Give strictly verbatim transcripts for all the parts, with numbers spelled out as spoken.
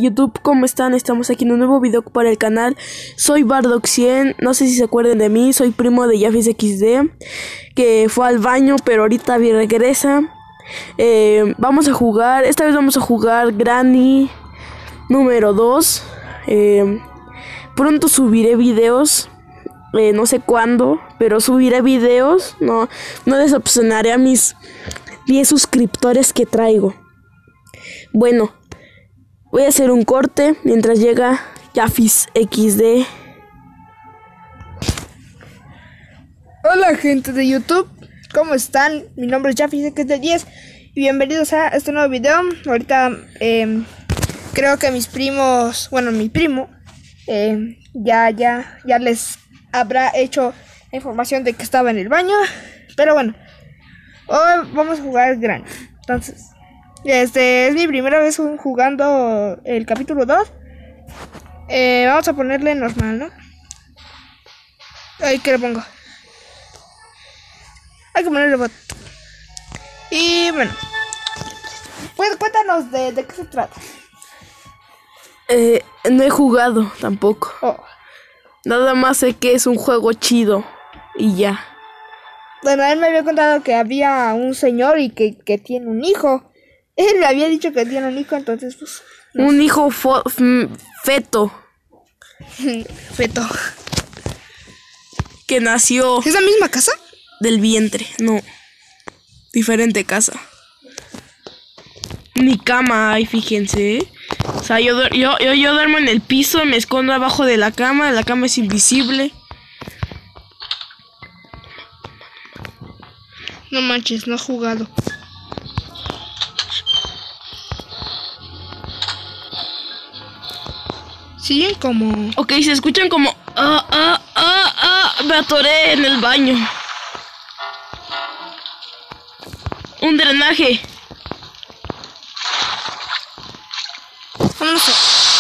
YouTube, ¿cómo están? Estamos aquí en un nuevo video para el canal. Soy Bardock cien, no sé si se acuerdan de mí, soy primo de Jafis equis de, que fue al baño, pero ahorita regresa. Eh, vamos a jugar, esta vez vamos a jugar Granny número dos. Eh, pronto subiré videos, eh, no sé cuándo, pero subiré videos. No, no decepcionaré a mis diez suscriptores que traigo. Bueno, voy a hacer un corte mientras llega Jafis equis de. Hola gente de YouTube, ¿cómo están? Mi nombre es Jafis equis de diez y bienvenidos a este nuevo video. Ahorita eh, creo que mis primos, bueno mi primo, eh, ya, ya, ya les habrá hecho la información de que estaba en el baño. Pero bueno, hoy vamos a jugar Granny. Entonces, este es mi primera vez jugando el capítulo dos. Eh, vamos a ponerle normal, ¿no? Ahí que le pongo. Hay que ponerle bot. Y bueno, pues cuéntanos de, de qué se trata. Eh, no he jugado tampoco. Oh. Nada más sé que es un juego chido y ya. Bueno, él me había contado que había un señor y que, que tiene un hijo. Él me había dicho que tiene un hijo, entonces pues... No un sé. hijo fo feto. Feto. Que nació... ¿Es la misma casa? Del vientre, no. Diferente casa. Ni cama hay, fíjense, ¿eh? O sea, yo, yo, yo, yo duermo en el piso, me escondo abajo de la cama, la cama es invisible. No manches, no he jugado. Siguen como... Ok, se escuchan como... Ah, ah, ah, ah, me atoré en el baño. Un drenaje. Vámonos.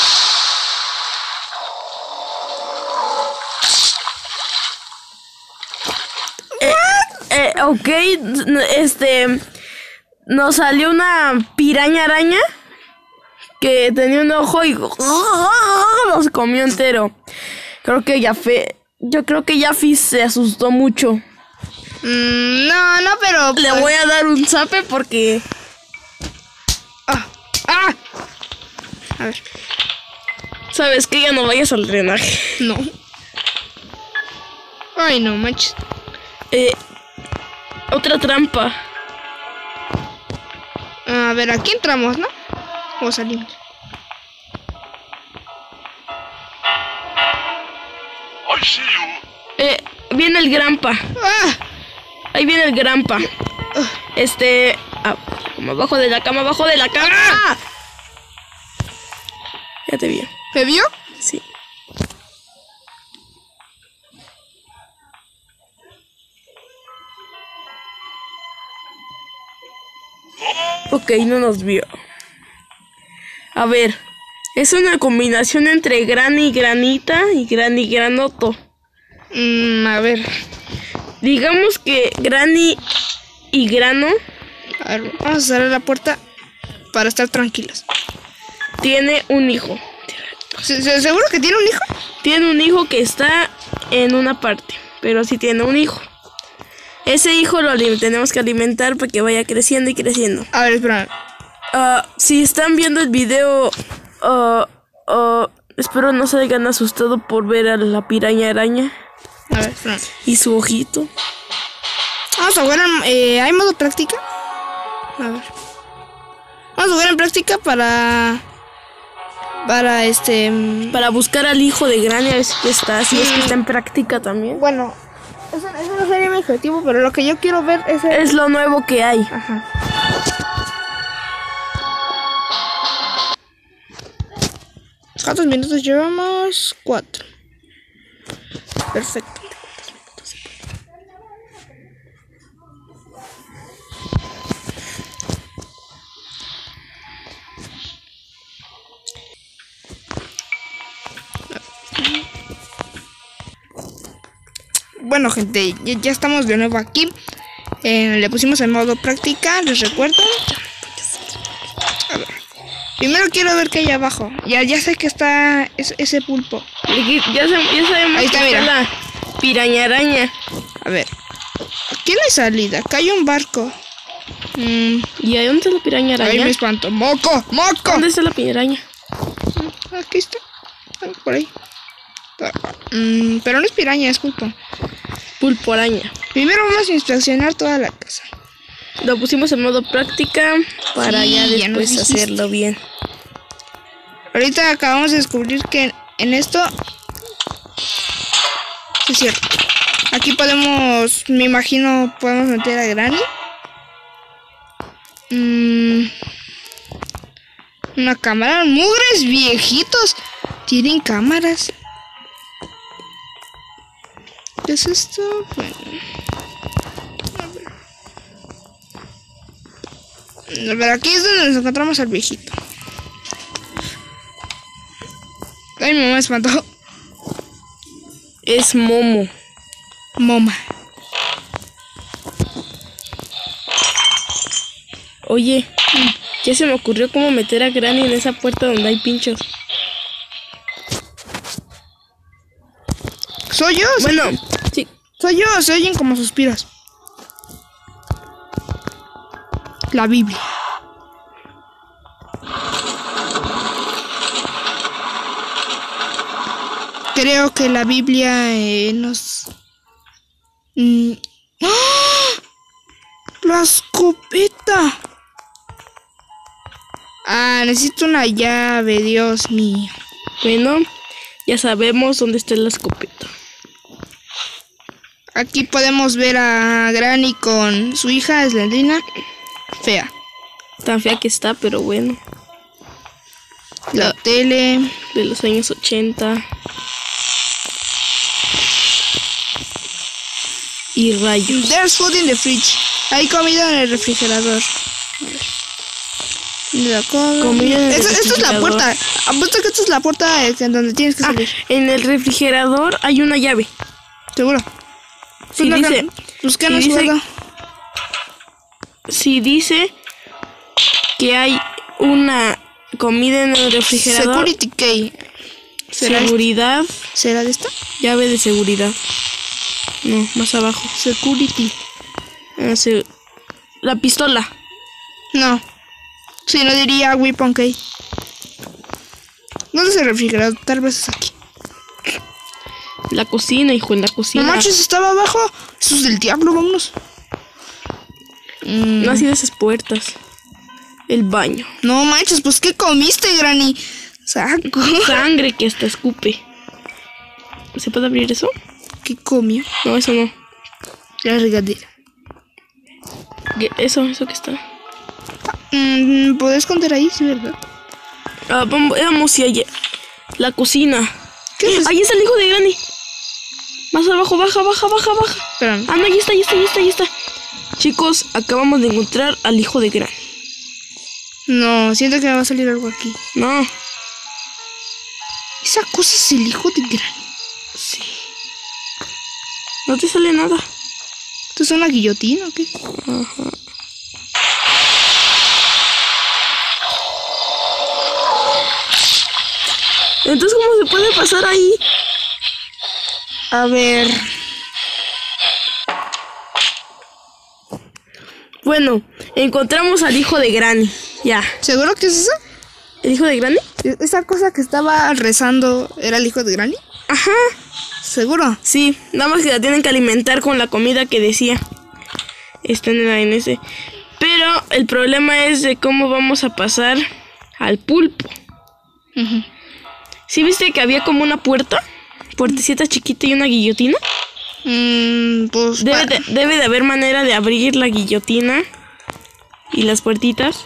Eh, eh, ok, este... Nos salió una piraña araña que tenía un ojo y los comió entero. Creo que ya fe, yo creo que Jafis se asustó mucho. Mm, no, no, pero le pues... voy a dar un zape porque... Ah, ah. A ver. ¿Sabes qué? Ya no vayas al drenaje. No. Ay, no, manches. Eh, otra trampa. A ver, aquí entramos, ¿no? O salimos. Eh, viene el grampa. Ah. Ahí viene el grampa. Uh. Este... Ah, como abajo de la cama, abajo de la cama. ¡Ah! Ya te vi. ¿Me vio? Sí. Ok, no nos vio. A ver, es una combinación entre Granny y Granita y Granny y Granoto. Mm, a ver. Digamos que Granny y Grano. A ver, vamos a cerrar la puerta para estar tranquilos. Tiene un hijo. ¿Seguro que tiene un hijo? Tiene un hijo que está en una parte, pero sí tiene un hijo. Ese hijo lo tenemos que alimentar para que vaya creciendo y creciendo. A ver, espera. Uh, si están viendo el video, uh, uh, espero no se hayan asustado por ver a la piraña araña. A ver, espera. Y su ojito. Vamos a jugar en, eh, ¿hay modo práctica? A ver. Vamos a jugar en práctica para... Para este... Para buscar al hijo de Granny, a ver si está, si mm. es que está en práctica también. Bueno, eso, eso no sería mi objetivo, pero lo que yo quiero ver es... El... Es lo nuevo que hay. Ajá. ¿Cuántos minutos llevamos? Cuatro. Perfecto. Bueno, gente, ya, ya estamos de nuevo aquí. Eh, le pusimos en modo práctica, les recuerdo. A ver. Primero quiero ver qué hay abajo. Ya, ya sé que está ese, ese pulpo. Ya, ya sabemos Ahí está, que mira. está la piraña araña. A ver. Aquí no hay salida. Acá hay un barco. Mm, ¿Y ahí dónde está la piraña ahí araña? me espanto. ¡Moco! ¡Moco! ¿Dónde está la piraña? Aquí está. Por ahí. Mm, pero no es piraña, es pulpo. Pulpo araña. Primero vamos a inspeccionar toda la casa. Lo pusimos en modo práctica para Sí, ya ya nos después dijiste. hacerlo bien. Ahorita acabamos de descubrir que en, en esto... Sí, es cierto. Aquí podemos, me imagino, podemos meter a Granny. Mm, una cámara. Mugres viejitos. Tienen cámaras. ¿Qué es esto? Bueno. A ver, aquí es donde nos encontramos al viejito. Ay, mi mamá me espantó. Es Momo. Moma. Oye, ya se me ocurrió cómo meter a Granny en esa puerta donde hay pinchos. ¿Soy yo? Bueno, sí. Soy yo, se oyen como suspiros. La Biblia. Creo que la Biblia eh, nos... Mm. ¡Ah! ¡La escopeta! Ah, necesito una llave, Dios mío. Bueno, ya sabemos dónde está la escopeta. Aquí podemos ver a Granny con su hija, Slendrina. Fea. Tan fea que está, pero bueno. La tele. De los años ochenta. Y rayos. There's food in the fridge. Hay comida en el refrigerador. La comida. Comida en el Esta, esta es la refrigerador. puerta. Apuesto que esta es la puerta eh, en donde tienes que Ah, salir. en el refrigerador hay una llave. ¿Seguro? Sí, Pues, dice. Pues que sí no es dice- juego. Si dice que hay una comida en el refrigerador. Security key. ¿Será, Seguridad. ¿Será de esta? Llave de seguridad. No, más abajo. Security. Ah, se- La pistola. No. Sí, no diría weapon key. ¿Dónde es el refrigerador? Tal vez es aquí. La cocina, hijo, en la cocina. No manches, estaba abajo. Eso es del diablo, vámonos. Mm. No así de esas puertas. El baño. No manches, pues ¿qué comiste, Granny? Saco. Sangre que hasta escupe. ¿Se puede abrir eso? ¿Qué comió? No, eso no. La regadera. ¿Qué- Eso, eso que está. Mm, ¿Puedes contar ahí? Sí, ¿verdad? Ah, vamos, vamos hacia allá. La cocina. ¿Qué es? Ahí está el hijo de Granny. Más abajo, baja, baja, baja, baja. Espérame. Ah, no, ahí está, ahí está, ahí está, ahí está. Chicos, acabamos de encontrar al hijo de Granny. No, siento que me va a salir algo aquí. No. Esa cosa es el hijo de Granny. Sí. No te sale nada. ¿Esto es una guillotina o qué? Ajá. Entonces, ¿cómo se puede pasar ahí? A ver. Bueno, encontramos al hijo de Granny. Ya. ¿Seguro que es eso? ¿El hijo de Granny? ¿Esa cosa que estaba rezando era el hijo de Granny? Ajá. ¿Seguro? Sí, nada más que la tienen que alimentar con la comida que decía. Está en la N S. Pero el problema es de cómo vamos a pasar al pulpo. Uh-huh. ¿Sí viste que había como una puerta? Puertecita chiquita y una guillotina. Mm, pues... Debe pa- de, debe de haber manera de abrir la guillotina y las puertitas.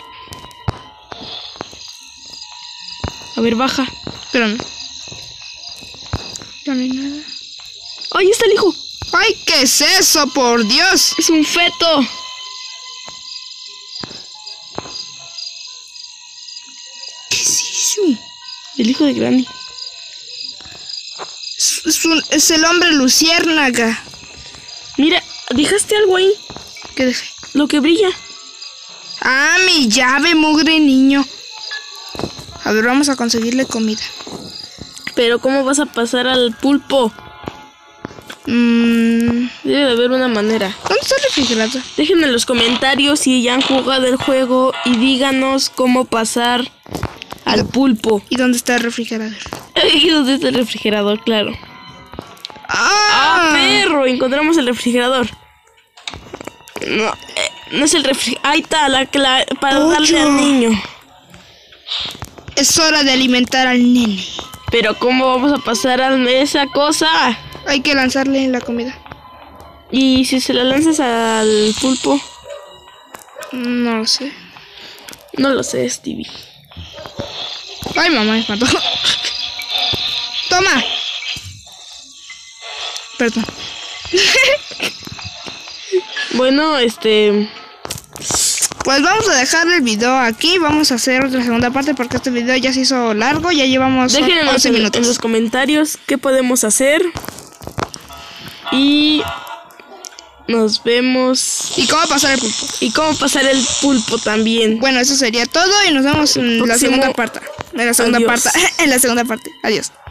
A ver, baja. Espérame. Ya no hay nada. ¡Ahí está el hijo! ¡Ay, qué es eso, por Dios! ¡Es un feto! ¿Qué es eso? El hijo de Granny. Es, es, un- es el hombre luciérnaga. Mira, dejaste algo ahí. ¿Qué dejé? Lo que brilla. Ah, mi llave, mugre niño. A ver, vamos a conseguirle comida. Pero ¿cómo vas a pasar al pulpo? Mmm... Debe de haber una manera. ¿Dónde está el refrigerador? Dejen en los comentarios si ya han jugado el juego y díganos cómo pasar al pulpo. ¿Y dónde está el refrigerador? ¿Y dónde está el refrigerador? Claro. ¡Ah! ¡Ah, perro! Encontramos el refrigerador. No, eh, no es el refrigerador. Ahí está, la, la, para Ocho. darle al niño. Es hora de alimentar al nene. Pero ¿cómo vamos a pasar a esa cosa? Hay que lanzarle la comida. ¿Y si se la lanzas al pulpo? No lo sé. No lo sé, Stevie. Ay, mamá, me mató. Toma. Perdón. Bueno, este... Pues vamos a dejar el video aquí. Vamos a hacer otra segunda parte porque este video ya se hizo largo. Ya llevamos Déjenos once en, minutos. en los comentarios qué podemos hacer. Y nos vemos. ¿Y cómo pasar el pulpo? Y cómo pasar el pulpo también. Bueno, eso sería todo y nos vemos en la Próximo. segunda parte. En la segunda Adiós. parte. En la segunda parte. Adiós.